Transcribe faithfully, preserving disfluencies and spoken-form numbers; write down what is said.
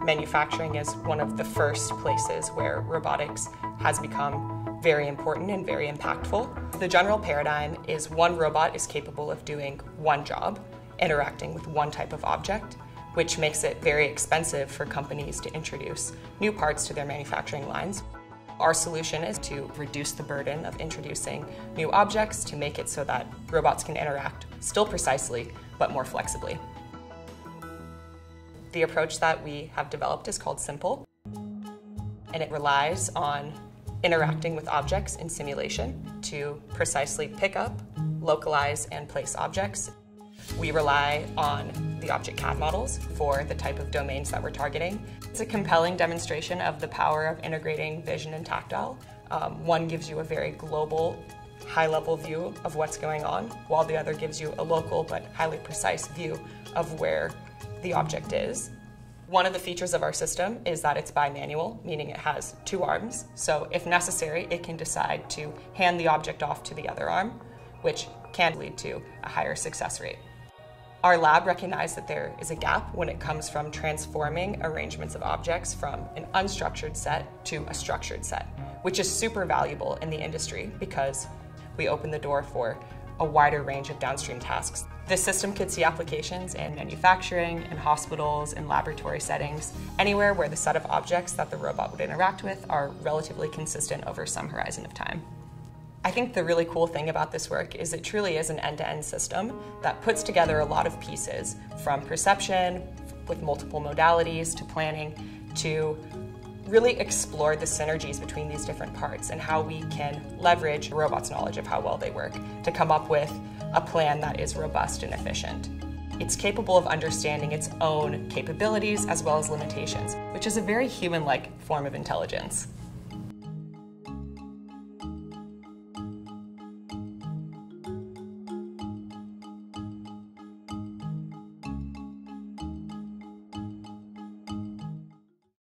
Manufacturing is one of the first places where robotics has become very important and very impactful. The general paradigm is one robot is capable of doing one job, interacting with one type of object, which makes it very expensive for companies to introduce new parts to their manufacturing lines. Our solution is to reduce the burden of introducing new objects to make it so that robots can interact still precisely, but more flexibly. The approach that we have developed is called Simple, and it relies on interacting with objects in simulation to precisely pick up, localize, and place objects. We rely on the object C A D models for the type of domains that we're targeting. It's a compelling demonstration of the power of integrating vision and tactile. Um, one gives you a very global, high-level view of what's going on, while the other gives you a local but highly precise view of where the object is. One of the features of our system is that it's bimanual, meaning it has two arms. So if necessary, it can decide to hand the object off to the other arm, which can lead to a higher success rate. Our lab recognized that there is a gap when it comes from transforming arrangements of objects from an unstructured set to a structured set, which is super valuable in the industry because we open the door for a wider range of downstream tasks. This system could see applications in manufacturing, in hospitals, in laboratory settings, anywhere where the set of objects that the robot would interact with are relatively consistent over some horizon of time. I think the really cool thing about this work is it truly is an end-to-end system that puts together a lot of pieces, from perception with multiple modalities to planning, to really explore the synergies between these different parts and how we can leverage the robot's knowledge of how well they work to come up with a plan that is robust and efficient. It's capable of understanding its own capabilities as well as limitations, which is a very human-like form of intelligence.